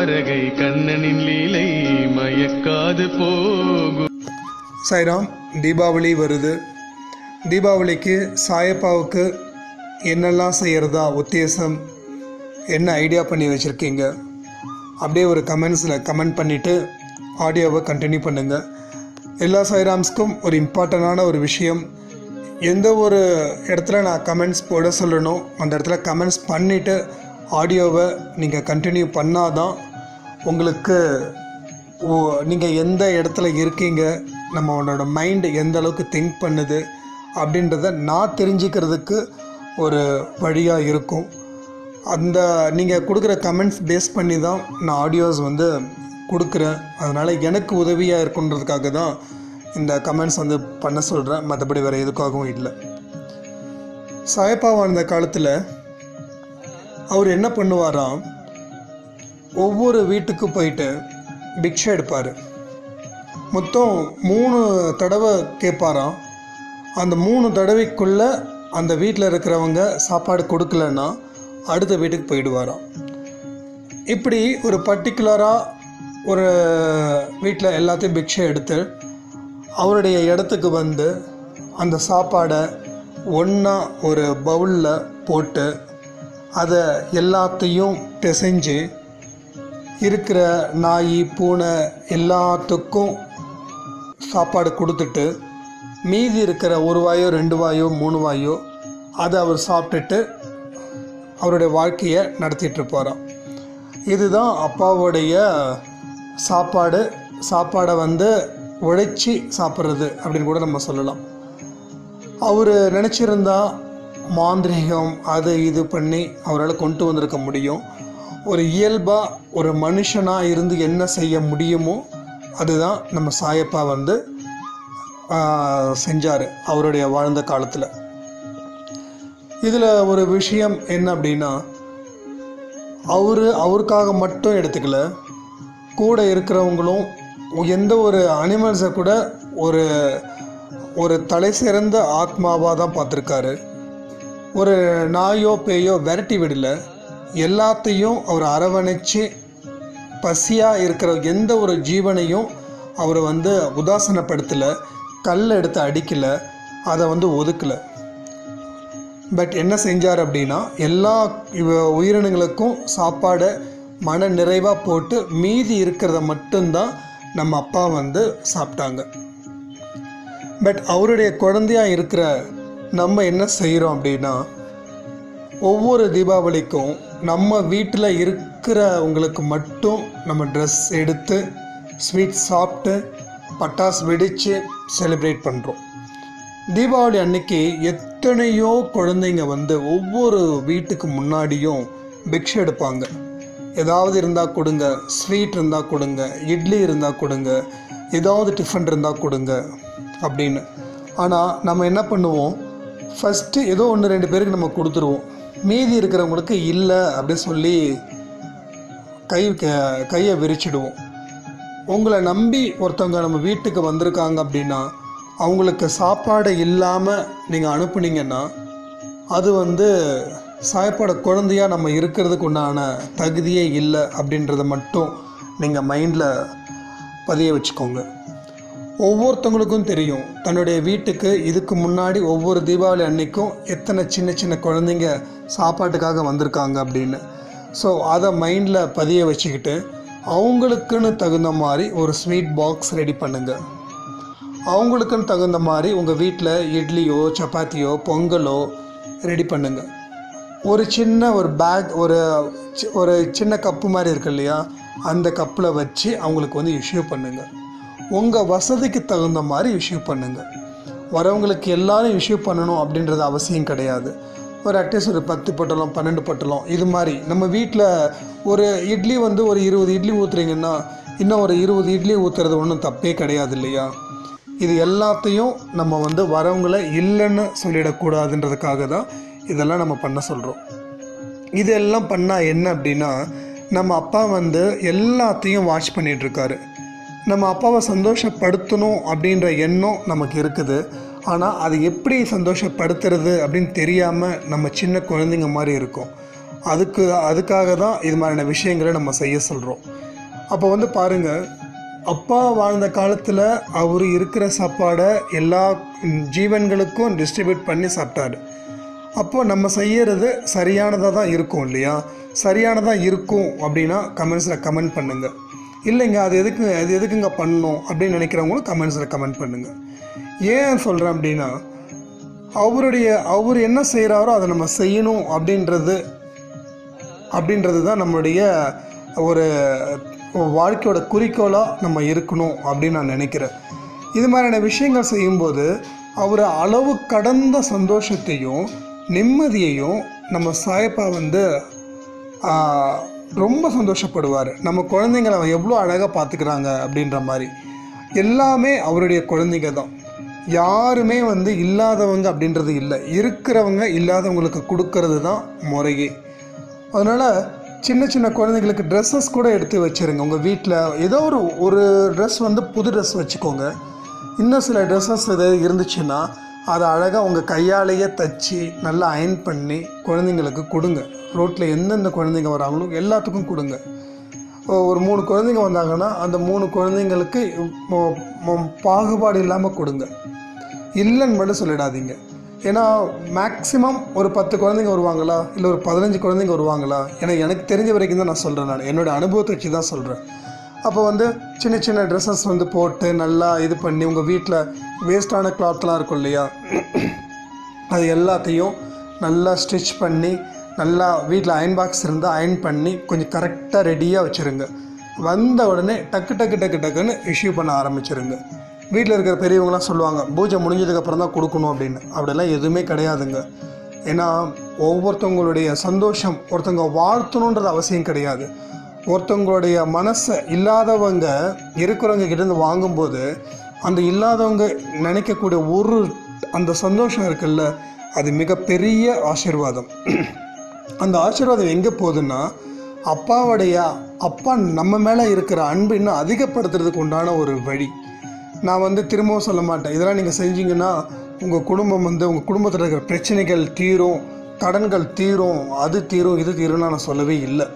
தாரகை கண்ணனின் லீலை மயக்காது போகும். சாய்ராம், தீபாவளி வருது. தீபாவளிக்கு சாயப்பாவுக்கு என்னெல்லாம் செய்கிறதா உத்தேசம், என்ன ஐடியா பண்ணி வச்சுருக்கீங்க? அப்படியே ஒரு கமெண்ட்ஸில் கமெண்ட் பண்ணிவிட்டு ஆடியோவை கண்டினியூ பண்ணுங்கள். எல்லா சாய்ராம்ஸ்க்கும் ஒரு இம்பார்ட்டண்டான ஒரு விஷயம், எந்த ஒரு இடத்துல நான் கமெண்ட்ஸ் போட சொல்லணும் அந்த இடத்துல கமெண்ட்ஸ் பண்ணிவிட்டு ஆடியோவை நீங்கள் கண்டினியூ பண்ணாதான் உங்களுக்கு நீங்கள் எந்த இடத்துல இருக்கீங்க, நம்மளோட மைண்டு எந்த அளவுக்கு திங்க் பண்ணுது அப்படின்றத நான் தெரிஞ்சுக்கிறதுக்கு ஒரு வழியாக இருக்கும். அந்த நீங்கள் கொடுக்குற கமெண்ட்ஸ் பேஸ் பண்ணி தான் நான் ஆடியோஸ் கொடுக்குறேன். அதனால் எனக்கு உதவியாக இருக்குன்றதுக்காக தான் இந்த கமெண்ட்ஸ் பண்ண சொல்கிறேன், மற்றபடி வேறு எதுக்காகவும் இல்லை. சாயப்பா வாழ்ந்த காலத்தில் அவர் என்ன பண்ணுவாராம், ஒவ்வொரு வீட்டுக்கு போயிட்டு பிக்ஷை எடுப்பார். மொத்தம் 3 தடவை கேட்பாராம். அந்த 3 தடவைக்குள்ளே அந்த வீட்டில் இருக்கிறவங்க சாப்பாடு கொடுக்கலன்னா அடுத்த வீட்டுக்கு போயிடுவாராம். இப்படி ஒரு பர்டிகுலராக ஒரு வீட்டில் எல்லாத்தையும் பிக்ஷை எடுத்து அவருடைய இடத்துக்கு அந்த சாப்பாடை ஒன்றா ஒரு பவுலில் போட்டு அதை எல்லாத்தையும் பிசைஞ்சு இருக்கிற நாய் பூனை எல்லாத்துக்கும் சாப்பாடு கொடுத்துட்டு மீதி இருக்கிற 1 வாயோ 2 வாயோ 3 வாயோ அதை அவர் சாப்பிட்டுட்டு அவருடைய வாழ்க்கையை நடத்திட்டுருப்பாராம். இதுதான் அப்பாவுடைய சாப்பாடை உழைச்சி சாப்பிட்றது அப்படின்னு கூட நம்ம சொல்லலாம். அவர் நினச்சிருந்தா மாந்திரிகம் அது இது பண்ணி அவரால் கொண்டு வந்திருக்க முடியும். ஒரு இயல்பாக ஒரு மனுஷனாக இருந்து என்ன செய்ய முடியுமோ அதுதான் நம்ம சாயப்பா செஞ்சார் அவருடைய வாழ்ந்த காலத்தில். இதில் ஒரு விஷயம் என்ன அப்படின்னா, அவருக்காக மட்டும் எடுத்துக்கல, கூட இருக்கிறவங்களும் எந்த ஒரு அனிமல்ஸை கூட ஒரு தலை சிறந்த ஆத்மாவாக தான் பார்த்துருக்காரு. ஒரு நாயோ பேயோ விரட்டி விடல, எல்லாத்தையும் அவர் அரவணைச்சு பசியாக இருக்கிற எந்த ஒரு ஜீவனையும் அவர் உதாசனப்படுத்தலை, கல் எடுத்து அடிக்கலை, அதை ஒதுக்கலை. பட் என்ன செஞ்சார் அப்படின்னா, எல்லா உயிரினங்களுக்கும் சாப்பாடை மன நிறைவாக போட்டு மீதி இருக்கிறத மட்டும்தான் நம்ம அப்பா சாப்பிட்டாங்க. பட் அவருடைய குழந்தையாக இருக்கிற நம்ம என்ன செய்கிறோம் அப்படின்னா, ஒவ்வொரு தீபாவளிக்கும் நம்ம வீட்டில் இருக்கிறவங்களுக்கு மட்டும் நம்ம ட்ரெஸ் எடுத்து ஸ்வீட் சாப்பிட்டு பட்டாசு வெடித்து செலிப்ரேட் பண்ணுறோம். தீபாவளி அன்னைக்கு எத்தனையோ குழந்தைங்க ஒவ்வொரு வீட்டுக்கு முன்னாடியும் பிக்ஷை எடுப்பாங்க. ஏதாவது இருந்தால் கொடுங்க, ஸ்வீட் இருந்தால் கொடுங்க, இட்லி இருந்தால் கொடுங்க, ஏதாவது டிஃபன் இருந்தால் கொடுங்க அப்படின்னு. ஆனால் நம்ம என்ன பண்ணுவோம், ஃபஸ்ட்டு ஏதோ 1-2 பேருக்கு நம்ம கொடுத்துருவோம், மீதி இருக்கிறவங்களுக்கு இல்லை அப்படின்னு சொல்லி கையை விரிச்சிடுவோம். உங்களை நம்பி ஒருத்தவங்க நம்ம வீட்டுக்கு வந்திருக்காங்க அப்படின்னா அவங்களுக்கு சாப்பாடு இல்லாமல் நீங்கள் அனுப்புனீங்கன்னா அது சாயப்பாட குழந்தையாக நம்ம இருக்கிறதுக்கு உண்டான தகுதியே இல்லை அப்படின்றத மட்டும் நீங்கள் மைண்டில் பதிய வச்சுக்கோங்க. ஒவ்வொருத்தவங்களுக்கும் தெரியும் தன்னுடைய வீட்டுக்கு இதுக்கு முன்னாடி ஒவ்வொரு தீபாவளி அன்னைக்கும் எத்தனை சின்ன சின்ன குழந்தைங்க சாப்பாட்டுக்காக வந்திருக்காங்க அப்படின்னு. ஸோ அதை மைண்டில் பதிய வச்சுக்கிட்டு அவங்களுக்குன்னு தகுந்த மாதிரி ஒரு ஸ்வீட் பாக்ஸ் ரெடி பண்ணுங்கள். அவங்களுக்குன்னு தகுந்த மாதிரி உங்கள் வீட்டில் இட்லியோ சப்பாத்தியோ பொங்கலோ ரெடி பண்ணுங்கள். ஒரு சின்ன ஒரு பேக் ஒரு சின்ன கப்பு மாதிரி இருக்கு இல்லையா, அந்த கப்பில் வச்சு அவங்களுக்கு இஷ்யூ பண்ணுங்கள். உங்கள் வசதிக்கு தகுந்த மாதிரி இஷ்யூ பண்ணுங்கள். வரவங்களுக்கு எல்லோரும் இஷ்யூ பண்ணணும் அப்படின்றது அவசியம் கிடையாது. ஒரு அட்லீஸ்ட் ஒரு 10 பொட்டலம் 12 பொட்டலம் இது மாதிரி நம்ம வீட்டில் ஒரு இட்லி ஒரு 20 இட்லி ஊற்றுறீங்கன்னா இன்னும் ஒரு 20 இட்லி ஊற்றுறது ஒன்றும் தப்பே கிடையாது இல்லையா. இது எல்லாத்தையும் நம்ம வரவங்களை இல்லைன்னு சொல்லிடக்கூடாதுன்றதுக்காக தான் இதெல்லாம் நம்ம பண்ண சொல்கிறோம். இதெல்லாம் பண்ணால் என்ன அப்படின்னா, நம்ம அப்பா எல்லாத்தையும் வாட்ச் பண்ணிகிட்ருக்காரு. நம்ம அப்பாவை சந்தோஷப்படுத்தணும் அப்படின்ற எண்ணம் நமக்கு இருக்குது. ஆனால் அது எப்படி சந்தோஷப்படுத்துறது அப்படின்னு தெரியாமல் நம்ம சின்ன குழந்தைங்க மாதிரி இருக்கோம். அதுக்காக தான் இது மாதிரியான விஷயங்களை நம்ம செய்ய சொல்கிறோம். அப்போ வந்து பாருங்கள், அப்பா வாழ்ந்த காலத்தில் அவர் இருக்கிற சாப்பாடை எல்லா ஜீவன்களுக்கும் டிஸ்ட்ரிபியூட் பண்ணி சாப்பிட்டாரு. அப்போது நம்ம செய்கிறது சரியானதாக தான் இருக்கும் இல்லையா? சரியானதாக இருக்கும் அப்படின்னா கமெண்ட்ஸில் கமெண்ட் பண்ணுங்கள். இல்லைங்க அது எதுக்குங்க பண்ணணும் அப்படின்னு நினைக்கிறவங்களும் கமெண்ட்ஸில் கமெண்ட் பண்ணுங்கள். ஏன் சொல்கிறேன் அப்படின்னா, அவர் என்ன செய்கிறாரோ அதை நம்ம செய்யணும் அப்படின்றது தான் நம்மளுடைய ஒரு வாழ்க்கையோட குறிக்கோளாக நம்ம இருக்கணும் அப்படின்னு நான் நினைக்கிறேன். இது மாதிரியான விஷயங்கள் செய்யும்போது அவர் அளவு கடந்த சந்தோஷத்தையும் நிம்மதியையும் நம்ம சாயப்பா வந்து ரொம்ப சந்தோஷப்படுவார். நம்ம குழந்தைங்களை அவன் எவ்வளோ அழகாக பார்த்துக்கிறாங்க அப்படின்ற மாதிரி. எல்லாமே அவருடைய குழந்தைங்க தான். யாருமே வந்து இல்லாதவங்க அப்படின்றது இல்லை. இருக்கிறவங்க இல்லாதவங்களுக்கு கொடுக்கறது தான் முறையே. அதனால் சின்ன சின்ன குழந்தைங்களுக்கு ட்ரெஸ்ஸஸ் கூட எடுத்து வச்சுருங்க. உங்கள் வீட்டில் ஏதோ ஒரு ட்ரெஸ் வந்து புது ட்ரெஸ் வச்சுக்கோங்க. இன்னும் சில ட்ரெஸ்ஸஸ் எதாவது இருந்துச்சுன்னா அதை அழகாக உங்கள் கையாலேயே தைச்சி நல்லா அயன் பண்ணி குழந்தைங்களுக்கு கொடுங்க. ரோட்டில் எந்தெந்த குழந்தைங்க வராங்களோ எல்லாத்துக்கும் கொடுங்க. ஒரு 3 குழந்தைங்க வந்தாங்கன்னா அந்த 3 குழந்தைங்களுக்கு பாகுபாடு இல்லாமல் கொடுங்க. இல்லைன்னு மட்டும் சொல்லிடாதீங்க. ஏன்னா மேக்ஸிமம் ஒரு 10 குழந்தைங்க வருவாங்களா, இல்லை ஒரு 15 குழந்தைங்க வருவாங்களா? ஏன்னா எனக்கு தெரிஞ்ச வரைக்கும் தான் நான் சொல்கிறேன். நான் என்னோடய அனுபவத்தை வச்சு தான் சொல்கிறேன். அப்போ வந்து சின்ன சின்ன ட்ரெஸ்ஸஸ் வந்து போட்டு நல்லா இது பண்ணி உங்கள் வீட்டில் வேஸ்ட்டான கிளாத்லாம் இருக்கும் இல்லையா, அது எல்லாத்தையும் நல்லா ஸ்டிச் பண்ணி நல்லா வீட்டில் அயன் பாக்ஸ் இருந்தால் அயன் பண்ணி கொஞ்சம் கரெக்டாக ரெடியாக வச்சுருங்க. வந்த உடனே டக்குன்னு இஷ்யூ பண்ண ஆரம்பிச்சிருங்க. வீட்டில் இருக்கிற பெரியவங்களாம் சொல்லுவாங்க பூஜை முடிஞ்சதுக்கப்புறம் தான் கொடுக்கணும் அப்படின்னு. அப்படிலாம் எதுவுமே கிடையாதுங்க. ஏன்னா ஒவ்வொருத்தவங்களுடைய சந்தோஷம் ஒருத்தவங்க வாழ்த்தணுன்றது அவசியம் கிடையாது. ஒருத்தவங்களுடைய மனசை இல்லாதவங்க இருக்கிறவங்க கிட்டேருந்து வாங்கும்போது அந்த இல்லாதவங்க நினைக்கக்கூடிய அந்த சந்தோஷம் இருக்குல்ல, அது மிகப்பெரிய ஆசீர்வாதம். அந்த ஆசீர்வாதம் எங்கே போகுதுன்னா, அப்பா நம்ம மேலே இருக்கிற அன்பு இன்னும் அதிகப்படுத்துறதுக்கு உண்டான ஒரு வழி. நான் வந்து திரும்பவும் சொல்ல மாட்டேன், இதெல்லாம் நீங்கள் செஞ்சீங்கன்னா உங்கள் குடும்பம் வந்து உங்கள் குடும்பத்தில் இருக்கிற பிரச்சனைகள் தீரும், கடன்கள் தீரும், அது தீரும், இது தீரும்னு நான் சொல்லவே இல்லை.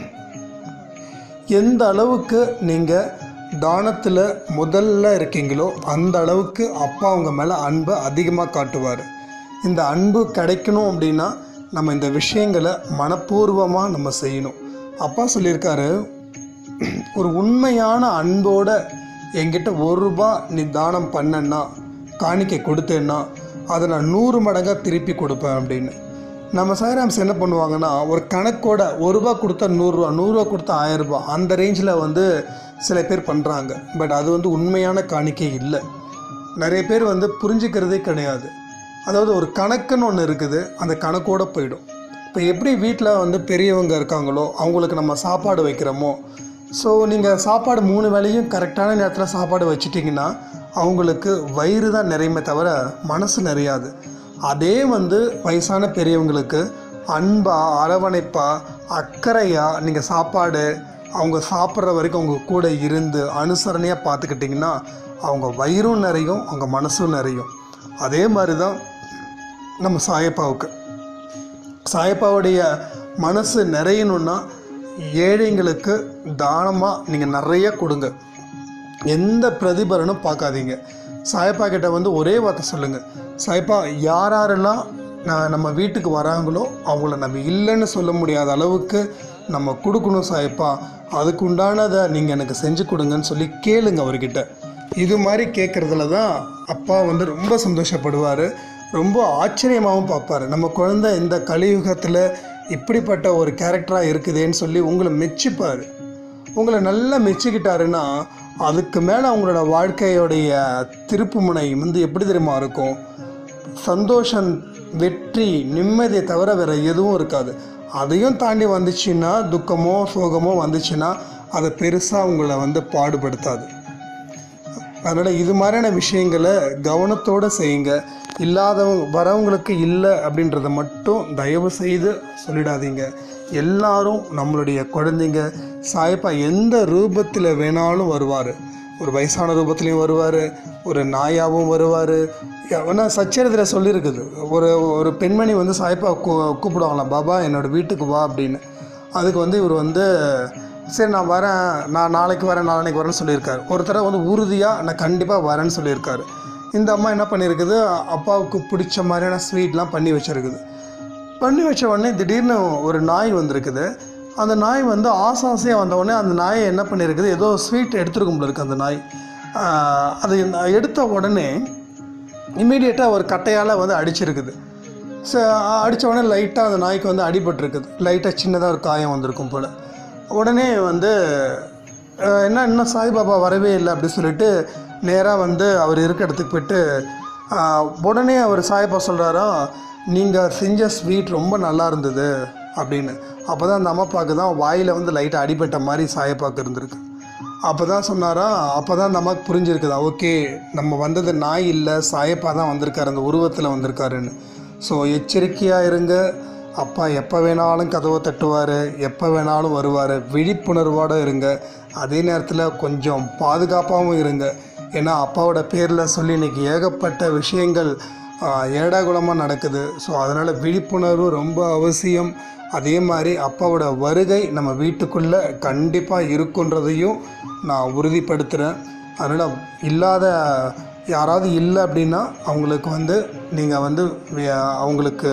எந்த அளவுக்கு நீங்கள் தானத்தில் முதல்ல இருக்கீங்களோ அந்த அளவுக்கு அப்பா அவங்க மேலே அன்பை அதிகமாக காட்டுவார். இந்த அன்பு கிடைக்கணும் அப்படின்னா நம்ம இந்த விஷயங்களை மனப்பூர்வமாக நம்ம செய்யணும். அப்பா சொல்லியிருக்காரு, ஒரு உண்மையான அன்போட என்கிட்ட ₹1 நீ தானம் பண்ணன்னா, காணிக்கை கொடுத்தேன்னா அதை நான் 100 மடங்காக திருப்பி கொடுப்பேன் அப்படின்னு. நம்ம சாய்ராம்ஸ் என்ன பண்ணுவாங்கன்னா, ஒரு கணக்கோட ₹1 கொடுத்தா 100 ரூபா, 100 ரூபா கொடுத்தா 1000 ரூபா, அந்த ரேஞ்சில் வந்து சில பேர் பண்ணுறாங்க. பட் அது வந்து உண்மையான காணிக்கை இல்லை. நிறைய பேர் வந்து புரிஞ்சுக்கிறதே கிடையாது. அதாவது ஒரு கணக்குன்னு ஒன்று இருக்குது, அந்த கணக்கோடு போயிடும். இப்போ எப்படி வீட்டில் வந்து பெரியவங்க இருக்காங்களோ அவங்களுக்கு நம்ம சாப்பாடு வைக்கிறோமோ, ஸோ நீங்கள் சாப்பாடு 3 வேளையும் கரெக்டான நேரத்தில் சாப்பாடு வச்சிட்டிங்கன்னா அவங்களுக்கு வயிறு தான் நிறையுமே தவிர மனசு நிறையாது. அதே வந்து வயசான பெரியவங்களுக்கு அன்பாக அரவணைப்பாக அக்கறையாக நீங்கள் சாப்பாடு அவங்க சாப்பிட்ற வரைக்கும் அவங்க கூட இருந்து அனுசரணையாக பார்த்துக்கிட்டிங்கன்னா அவங்க வயிறும் நிறையும், அவங்க மனசும் நிறையும். அதே மாதிரி தான் நம்ம சாயப்பாவுடைய மனசு நிறையணுன்னா ஏழைங்களுக்கு தானமாக நீங்கள் நிறைய கொடுங்க. எந்த பிரதிபலனும் பார்க்காதீங்க. சாயப்பா கிட்ட வந்து ஒரே வார்த்தை சொல்லுங்கள், சாயப்பா யாரெல்லாம் நம்ம வீட்டுக்கு வராங்களோ அவங்கள நம்ம இல்லைன்னு சொல்ல முடியாத அளவுக்கு நம்ம கொடுக்கணும் சாயப்பா, அதுக்கு உண்டானதை நீங்கள் எனக்கு செஞ்சு கொடுங்கன்னு சொல்லி கேளுங்க அவர்கிட்ட. இது மாதிரி கேட்குறதுல தான் அப்பா வந்து ரொம்ப சந்தோஷப்படுவார், ரொம்ப ஆச்சரியமாகவும் பார்ப்பார். நம்ம குழந்தை இந்த கலியுகத்தில் இப்படிப்பட்ட ஒரு கேரக்டராக இருக்குதேன்னு சொல்லி உங்களை மெச்சிப்பார். உங்களை நல்லா மெச்சிக்கிட்டாருன்னா அதுக்கு மேலே அவங்களோட வாழ்க்கையோடைய திருப்பு முனை வந்து எப்படி தெரியுமா இருக்கும்? சந்தோஷம், வெற்றி, நிம்மதியை தவிர வேறு எதுவும் இருக்காது. அதையும் தாண்டி வந்துச்சுன்னா துக்கமோ சோகமோ வந்துச்சுன்னா அதை பெருசாக உங்களை வந்து பாடுபடுத்தாது. அதனால் இது மாதிரியான விஷயங்களை கவனத்தோடு செய்யுங்க. வரவங்களுக்கு இல்லை அப்படின்றத மட்டும் தயவு செய்து சொல்லிடாதீங்க. எல்லாரும் நம்மளுடைய குழந்தைங்க. சாயப்பா எந்த ரூபத்தில் வேணாலும் வருவார். ஒரு வயசான ரூபத்துலேயும் வருவார், ஒரு நாயாகவும் வருவார். ஆனால் சச்சரித்தில் சொல்லியிருக்குது, ஒரு பெண்மணி வந்து சாயப்பா கூப்பிடுவாங்களாம், பாபா என்னோடய வீட்டுக்கு வா அப்படின்னு. அதுக்கு வந்து இவர் வந்து சரி நான் வரேன், நான் நாளைக்கு வரேன், நாளைக்கு வரேன்னு சொல்லியிருக்காரு. ஒரு தடவை வந்து உறுதியாக நான் கண்டிப்பாக வரேன்னு சொல்லியிருக்காரு. இந்த அம்மா என்ன பண்ணியிருக்குது, அப்பாவுக்கு பிடிச்ச மாதிரியான ஸ்வீட்லாம் பண்ணி வச்சுருக்குது. பண்ணி வச்ச உடனே திடீர்னு ஒரு நாய் வந்திருக்குது. அந்த நாய் வந்து ஆசையாக வந்த உடனே அந்த நாயை என்ன பண்ணியிருக்குது, ஏதோ ஸ்வீட் எடுத்துருக்கும் போல இருக்குது அந்த நாய். அது எடுத்த உடனே இம்மீடியட்டாக ஒரு கட்டையால் வந்து அடிச்சிருக்குது. அடித்த உடனே லைட்டாக அந்த நாய்க்கு வந்து அடிபட்டிருக்குது. லைட்டாக சின்னதாக ஒரு காயம் வந்திருக்கும் போல். உடனே வந்து இன்னும் சாய்பாபா வரவே இல்லை அப்படின்னு சொல்லிட்டு நேராக வந்து அவர் இருக்க இடத்துக்கு போய்ட்டு உடனே அவர் சாய்பாபா சொல்கிறாரா, நீங்கள் செஞ்ச ஸ்வீட் ரொம்ப நல்லா இருந்தது அப்படின்னு. அப்போ தான் அந்த அம்மாப்பாவுக்கு தான் வாயில் வந்து லைட்டாக அடிபட்ட மாதிரி சாயப்பாக்கு இருந்திருக்கு. அப்போ தான் சொன்னாரா, அப்போ தான் அந்த அம்மாவுக்கு புரிஞ்சிருக்குதா, ஓகே நம்ம வந்தது நாய் இல்லை, சாயப்பா தான் வந்திருக்காரு, அந்த உருவத்தில் வந்திருக்காருன்னு. ஸோ எச்சரிக்கையாக இருங்க. அப்பா எப்போ வேணாலும் கதவை தட்டுவார், எப்போ வேணாலும் வருவார். விழிப்புணர்வோடு இருங்க. அதே நேரத்தில் கொஞ்சம் பாதுகாப்பாகவும் இருங்க. ஏன்னா அப்பாவோட பேரில் சொல்லி இன்றைக்கி ஏகப்பட்ட விஷயங்கள் ஏடாகுலமாக நடக்குது. ஸோ அதனால் விழிப்புணர்வு ரொம்ப அவசியம். அதே மாதிரி அப்பாவோட வருகை நம்ம வீட்டுக்குள்ளே கண்டிப்பாக இருக்குன்றதையும் நான் உறுதிப்படுத்துகிறேன். அதனால் இல்லாத யாராவது இல்லை அப்படின்னா அவங்களுக்கு வந்து நீங்கள் வந்து அவங்களுக்கு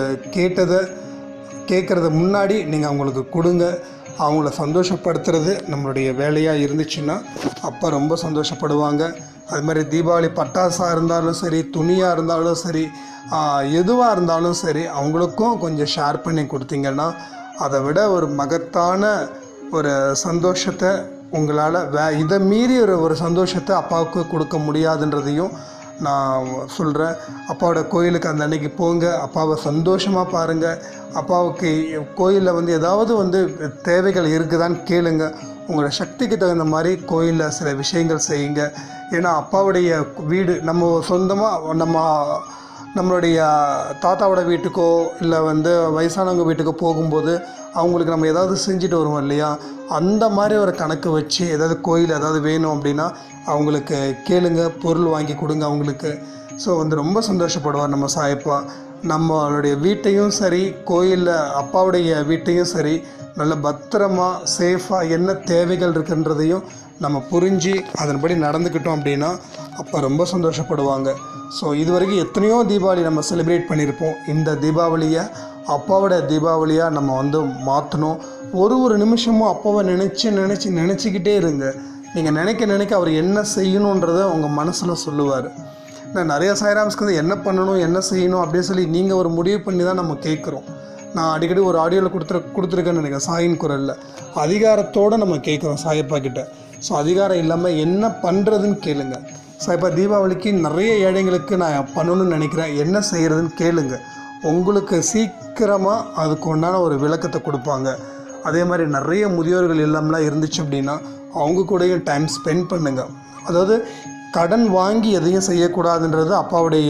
கேட்குறத முன்னாடி நீங்கள் அவங்களுக்கு கொடுங்க. அவங்கள சந்தோஷப்படுத்துறது நம்மளுடைய வேலையாக இருந்துச்சுன்னா அப்பா ரொம்ப சந்தோஷப்படுவாங்க. அது மாதிரி தீபாவளி பட்டாசாக இருந்தாலும் சரி, துணியாக இருந்தாலும் சரி, எதுவாக இருந்தாலும் சரி, அவங்களுக்கும் கொஞ்சம் ஷேர் பண்ணி கொடுத்தீங்கன்னா அதை விட ஒரு மகத்தான ஒரு சந்தோஷத்தை உங்களால் இதை மீறி ஒரு சந்தோஷத்தை அப்பாவுக்கு கொடுக்க முடியாதுன்றதையும் நான் சொல்கிறேன். அப்பாவோட கோயிலுக்கு அந்த அன்னைக்கு போங்க, அப்பாவை சந்தோஷமாக பாருங்கள். அப்பாவுக்கு கோயிலில் வந்து ஏதாவது வந்து தேவைகள் இருக்குதான்னு கேளுங்க. உங்களோட சக்திக்கு தகுந்த மாதிரி கோயிலில் சில விஷயங்கள் செய்யுங்க. ஏன்னா அப்பாவுடைய வீடு நம்ம சொந்தமாக நம்மளுடைய தாத்தாவோட வீட்டுக்கோ இல்லை வந்து வயசானவங்க வீட்டுக்கோ போகும்போது அவங்களுக்கு நம்ம ஏதாவது செஞ்சுட்டு வருவோம் இல்லையா, அந்த மாதிரி ஒரு கணக்கு வச்சு ஏதாவது கோயில் ஏதாவது வேணும் அப்படின்னா அவங்களுக்கு கேளுங்க, பொருள் வாங்கி கொடுங்க அவங்களுக்கு. ஸோ வந்து ரொம்ப சந்தோஷப்படுவார் நம்ம சாயப்பா. நம்மளுடைய வீட்டையும் சரி, கோயிலில் அப்பாவுடைய வீட்டையும் சரி, நல்ல பத்திரமாக சேஃபாக என்ன தேவைகள் இருக்குன்றதையும் நம்ம புரிஞ்சு அதன்படி நடந்துக்கிட்டோம் அப்படின்னா அப்பா ரொம்ப சந்தோஷப்படுவாங்க. ஸோ இது வரைக்கும் எத்தனையோ தீபாவளி நம்ம செலிப்ரேட் பண்ணியிருப்போம். இந்த தீபாவளியை அப்பாவோட தீபாவளியாக நம்ம வந்து மாற்றணும். ஒரு நிமிஷமும் அப்பாவை நினச்சிக்கிட்டே இருங்க. நீங்கள் நினைக்க அவர் என்ன செய்யணுன்றதை உங்கள் மனசில் சொல்லுவார். நான் நிறைய சாய்ராம்ஸ்க்கு வந்து என்ன பண்ணணும் என்ன செய்யணும் அப்படின்னு சொல்லி நீங்கள் ஒரு முடிவு பண்ணி தான் நம்ம கேட்குறோம். நான் அடிக்கடி ஒரு ஆடியோவில் கொடுத்துருக்கேன்னு நினைக்கிறேன், சாயின் குரலில். அதிகாரத்தோடு நம்ம கேட்குறோம் சாயப்பா கிட்ட. ஸோ அதிகாரம் இல்லாமல் என்ன பண்ணுறதுன்னு கேளுங்க. சாயப்பா தீபாவளிக்கு நிறைய ஏழைங்களுக்கு நான் பண்ணணும்னு நினைக்கிறேன், என்ன செய்கிறதுன்னு கேளுங்க. உங்களுக்கு சீக்கிரமாக அதுக்கு உண்டான ஒரு விளக்கத்தை கொடுப்பாங்க. அதே மாதிரி நிறைய முதியோர்கள் இல்லம்லாம் இருந்துச்சு அப்படின்னா அவங்க கூடயும் டைம் ஸ்பெண்ட் பண்ணுங்கள். அதாவது கடன் வாங்கி எதையும் செய்யக்கூடாதுன்றது அப்பாவுடைய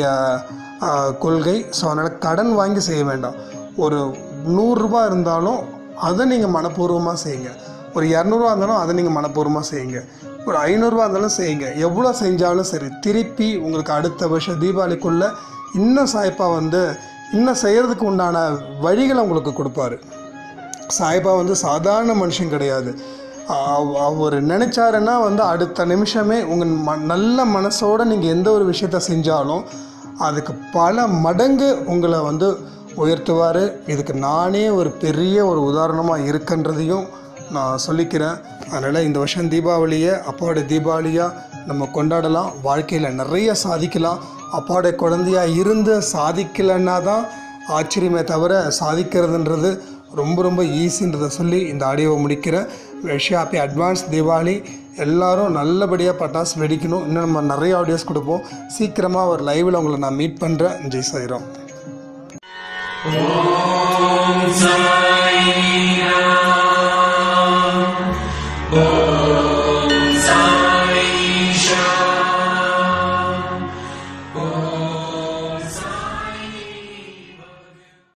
கொள்கை. ஸோ அதனால் கடன் வாங்கி செய்ய வேண்டாம். ஒரு 100 ரூபா இருந்தாலும் அதை நீங்கள் மனப்பூர்வமாக செய்யுங்க. ஒரு 200 இருந்தாலும் அதை நீங்கள் மனப்பூர்வமாக செய்யுங்க. ஒரு 500 இருந்தாலும் செய்யுங்க. எவ்வளோ செஞ்சாலும் சரி, திருப்பி உங்களுக்கு அடுத்த வருஷம் தீபாவளிக்குள்ளே இன்னும் சாய்ப்பா வந்து இன்னும் செய்கிறதுக்கு உண்டான வழிகளை உங்களுக்கு கொடுப்பாரு. சாய்ப்பா வந்து சாதாரண மனுஷன் கிடையாது. அவர் நினச்சாருன்னா வந்து அடுத்த நிமிஷமே உங்கள் நல்ல மனசோடு நீங்கள் எந்த ஒரு விஷயத்த செஞ்சாலும் அதுக்கு பல மடங்கு உங்களை வந்து உயர்த்துவார். இதுக்கு நானே ஒரு பெரிய ஒரு உதாரணமாக இருக்குன்றதையும் நான் சொல்லிக்கிறேன். அதனால் இந்த வருஷம் தீபாவளியை அப்பாவோட தீபாவளியாக நம்ம கொண்டாடலாம். வாழ்க்கையில் நிறைய சாதிக்கலாம். அப்பாவோட குழந்தையாக இருந்து சாதிக்கலைன்னா தான் ஆச்சரியமே தவிர சாதிக்கிறதுன்றது ரொம்ப ரொம்ப ஈஸின்றதை சொல்லி இந்த ஆடியோவை முடிக்கிறேன். Happy advance Deepavali. எல்லோரும் நல்லபடியாக பட்டாசு வெடிக்கணும். இன்னும் நம்ம நிறைய ஆடியோஸ் கொடுப்போம். சீக்கிரமாக ஒரு லைவில் உங்களை நான் மீட் பண்ணுறேன். ஜெய் சாய்ராம். ஓம் சாய்ராம்.